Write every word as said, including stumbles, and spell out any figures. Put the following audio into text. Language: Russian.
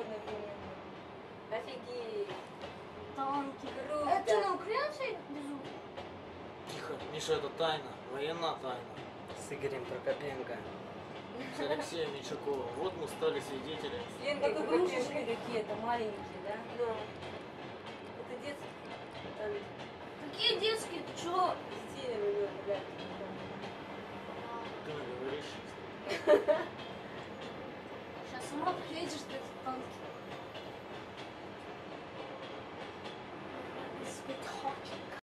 одновременно. Офигеть. Танки. Круто. Это на украинской везут? Тихо, Миша, это тайна, военная тайна. С Игорем Прокопенко. С Алексеем Меньшаковым. Вот мы стали свидетелями. Ленка, как игрушечки какие-то маленькие, да? Да. Это детские. Там Какие детские? Ты чего? детей у него, блядь. Ты говоришь.